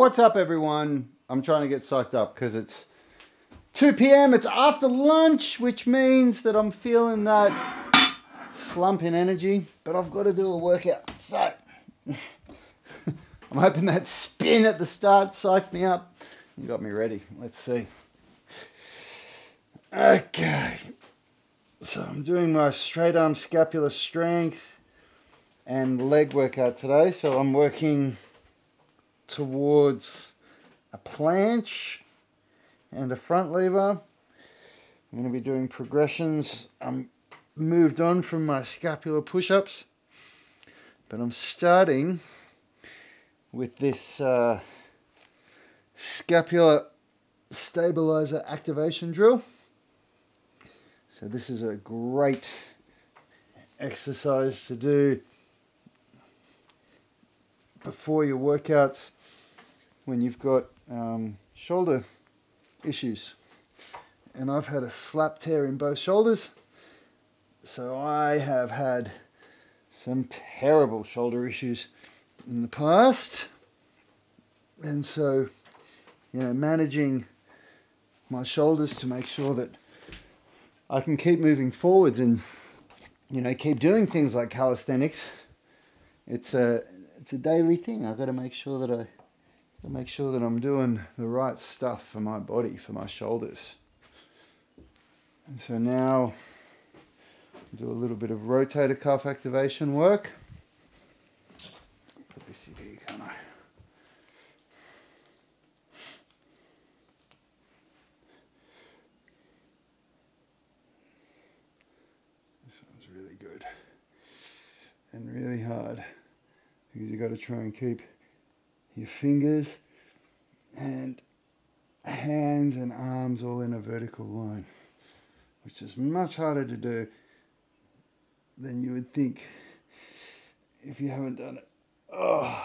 What's up, everyone? I'm trying to get psyched up because it's 2 p.m. It's after lunch, which means that I'm feeling that slump in energy, but I've got to do a workout. So I'm hoping that spin at the start psyched me up. You got me ready. Let's see. Okay. So I'm doing my straight arm scapular strength and leg workout today. So I'm working towards a planche and a front lever. I'm going to be doing progressions. I'm moved on from my scapular push-ups, but I'm starting with this scapular stabilizer activation drill. So this is a great exercise to do before your workouts when you've got shoulder issues. And I've had a slap tear in both shoulders, so I have had some terrible shoulder issues in the past. And so, you know, managing my shoulders to make sure that I can keep moving forwards and, you know, keep doing things like calisthenics. It's a daily thing. I've got to make sure that I'm doing the right stuff for my body, for my shoulders. And so now I'll do a little bit of rotator cuff activation work. Put this in here, can't I? This one's really good and really hard because you've got to try and keep your fingers and hands and arms all in a vertical line, which is much harder to do than you would think if you haven't done it. Oh.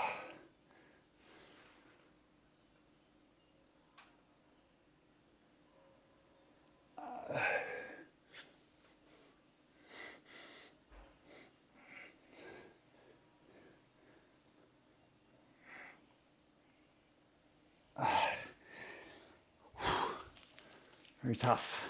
Very tough.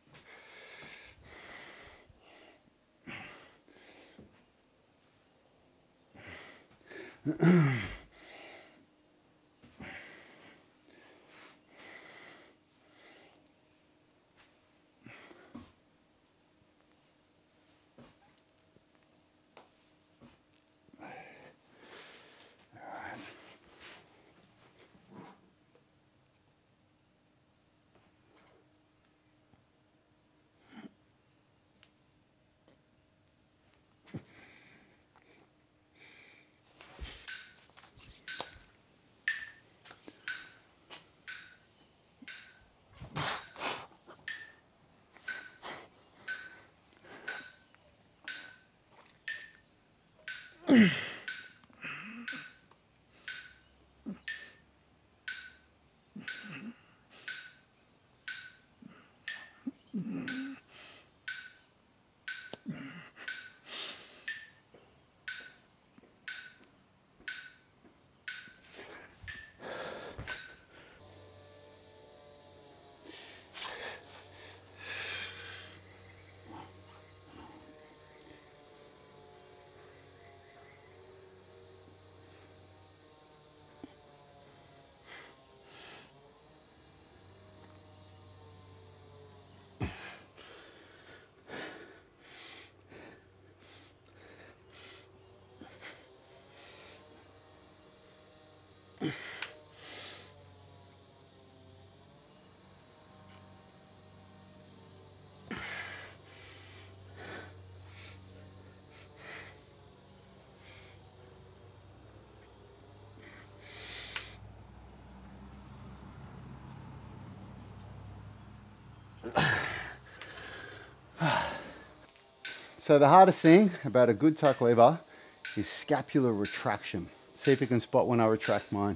So the hardest thing about a good tuck lever is scapular retraction. See if you can spot when I retract mine.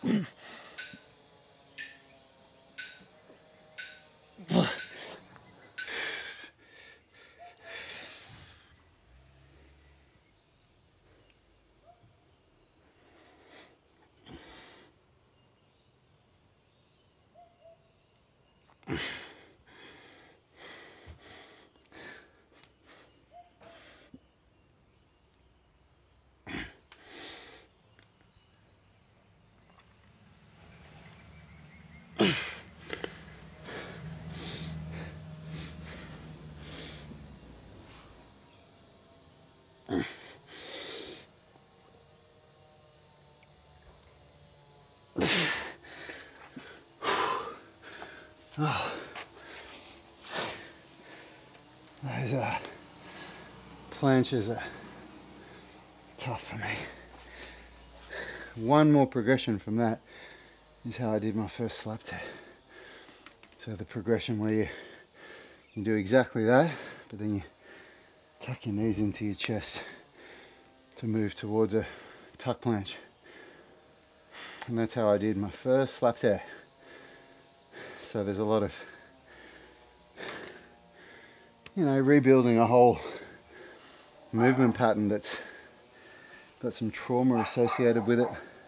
Oh, those planches are tough for me. One more progression from that is how I did my first slap tear. So the progression where you do exactly that, but then you tuck your knees into your chest to move towards a tuck planche. And that's how I did my first slap tear. So there's a lot of, rebuilding a whole movement pattern that's got some trauma associated with it.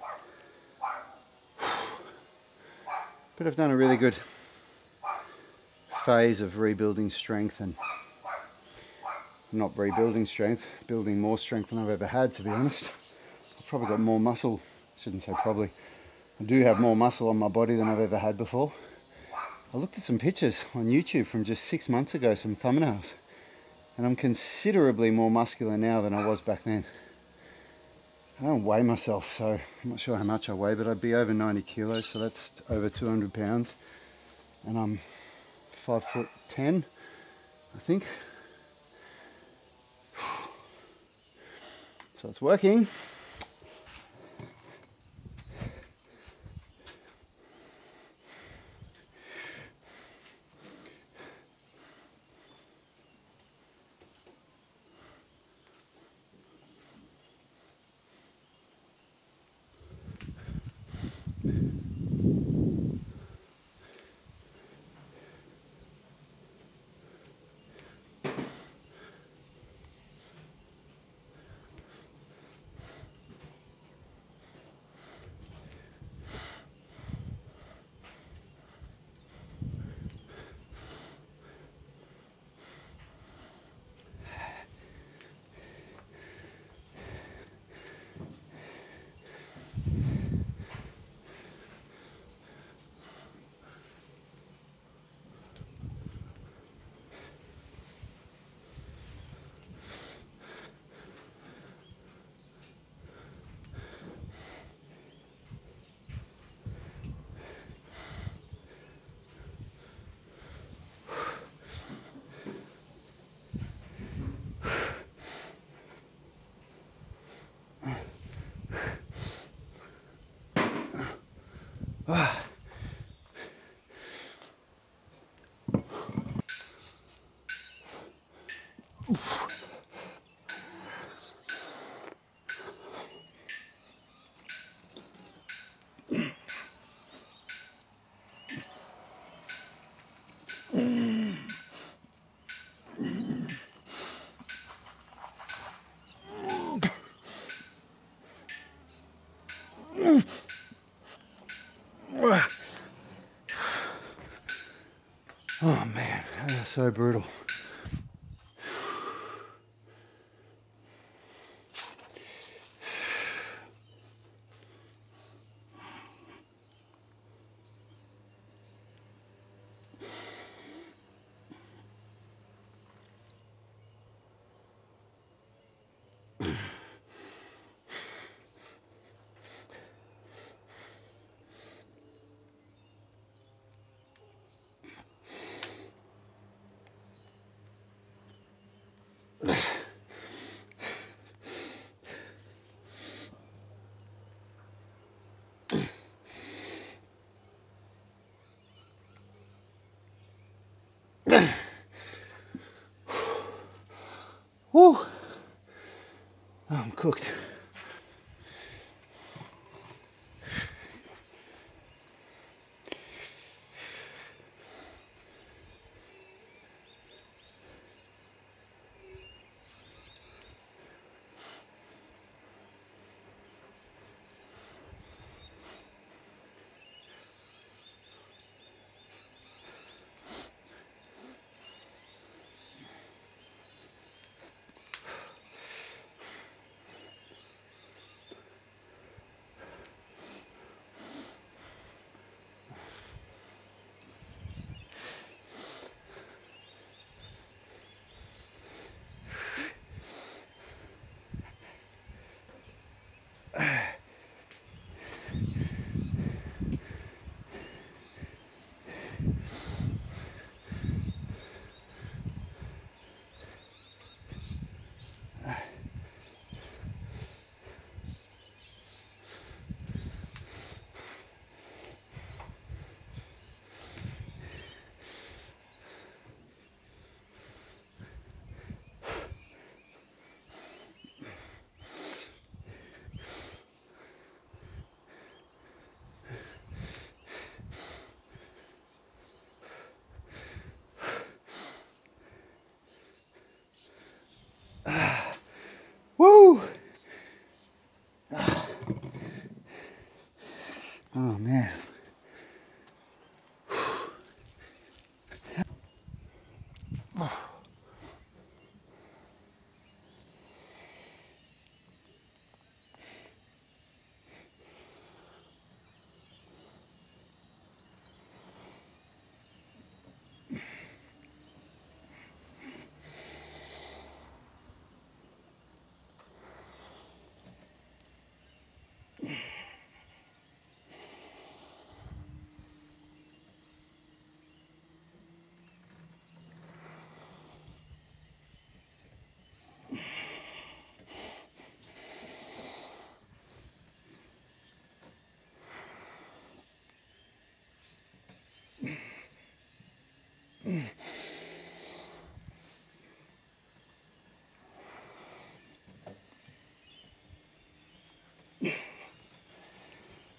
But I've done a really good phase of rebuilding strength, and not rebuilding strength, building more strength than I've ever had, to be honest. I've probably got more muscle, shouldn't say probably, I do have more muscle on my body than I've ever had before. I looked at some pictures on YouTube from just 6 months ago, some thumbnails, and I'm considerably more muscular now than I was back then. I don't weigh myself, so I'm not sure how much I weigh, but I'd be over 90 kilos, so that's over 200 pounds. And I'm 5'10", I think. So it's working. Oh man, that was so brutal. Whew. I'm cooked.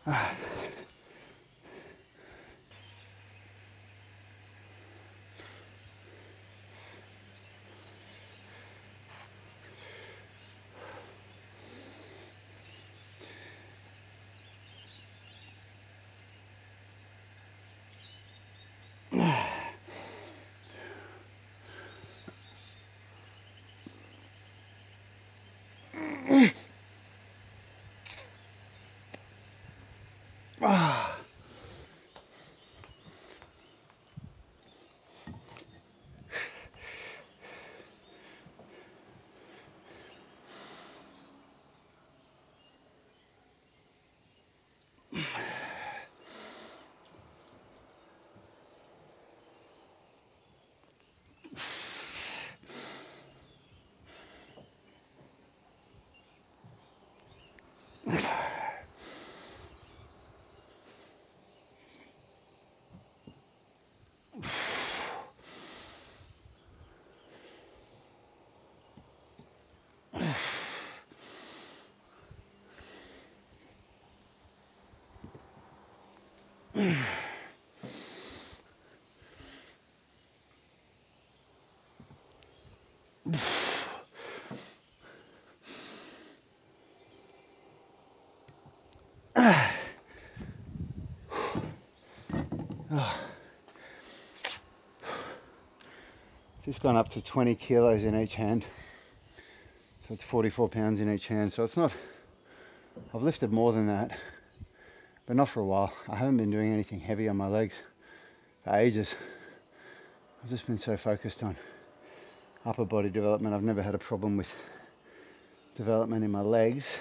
Just gone up to 20 kilos in each hand. So it's 44 pounds in each hand. So it's not, I've lifted more than that, but not for a while. I haven't been doing anything heavy on my legs for ages. I've just been so focused on upper body development. I've never had a problem with development in my legs.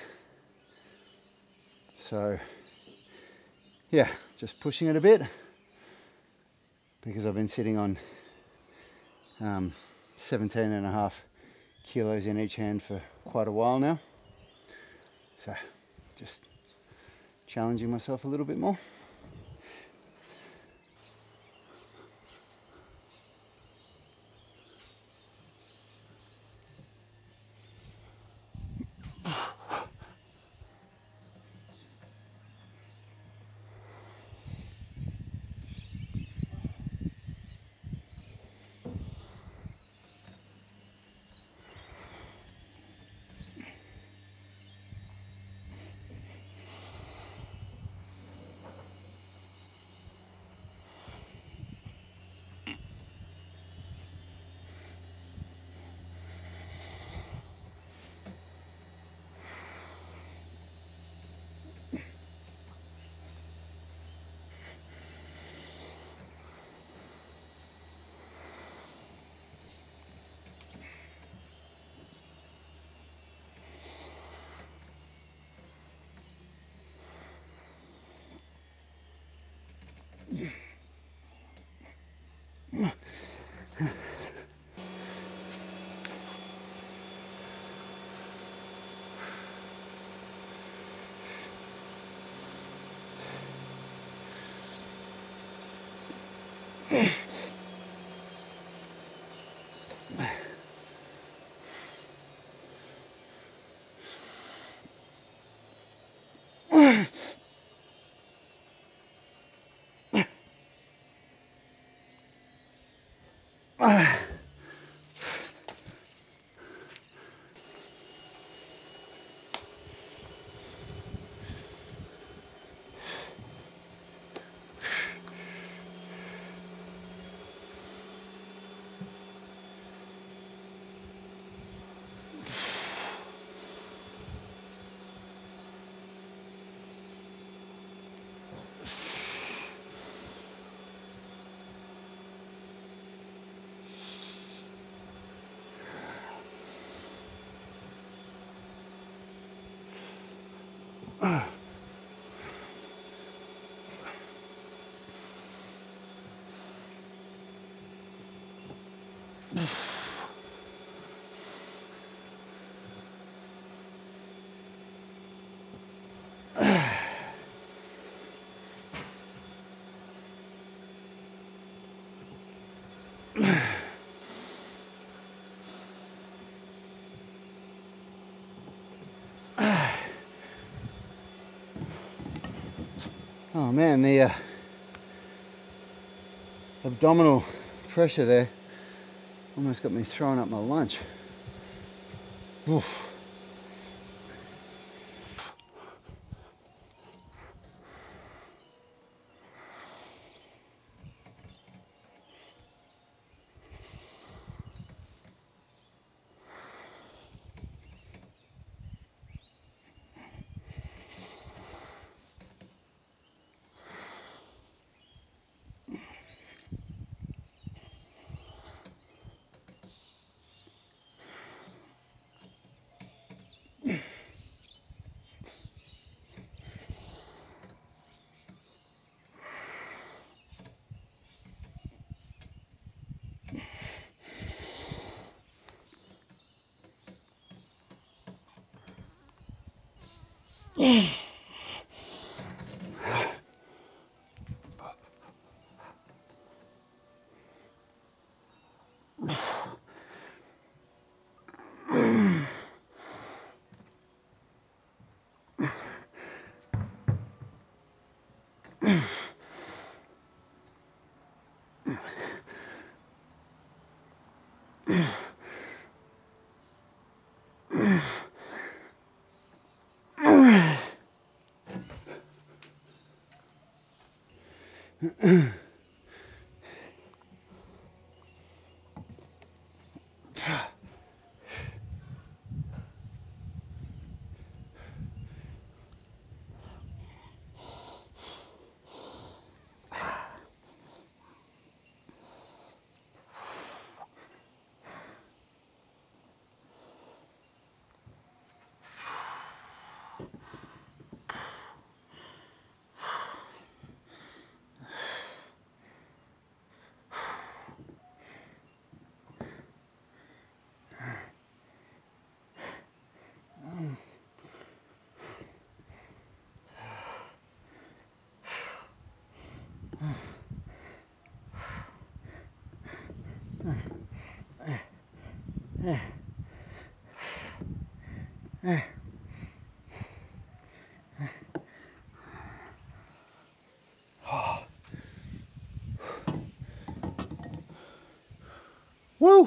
So yeah, just pushing it a bit because I've been sitting on 17.5 kilos in each hand for quite a while now. So just challenging myself a little bit more. Oh man, the abdominal pressure there almost got me throwing up my lunch. Oof. Woo!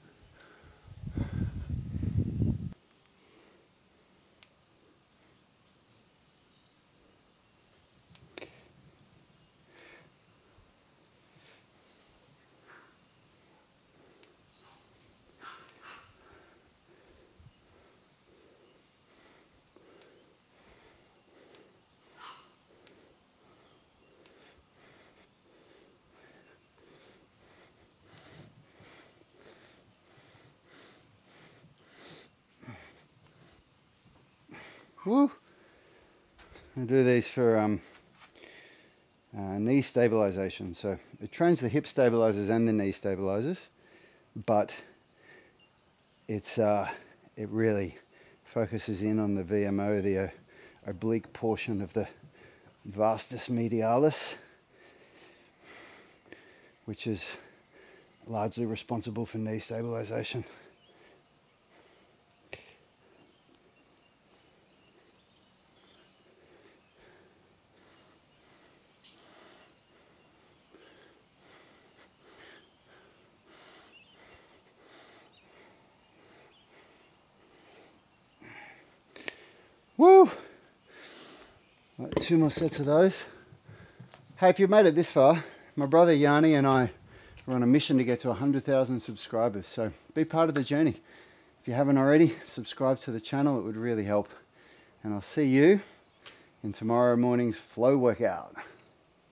Woo! I do these for knee stabilization. So it trains the hip stabilizers and the knee stabilizers, but it really focuses in on the VMO, the oblique portion of the vastus medialis, which is largely responsible for knee stabilization. Woo! Right, 2 more sets of those. Hey, if you've made it this far, my brother Yanni and I are on a mission to get to 100,000 subscribers, so be part of the journey. If you haven't already, subscribe to the channel, it would really help. And I'll see you in tomorrow morning's flow workout.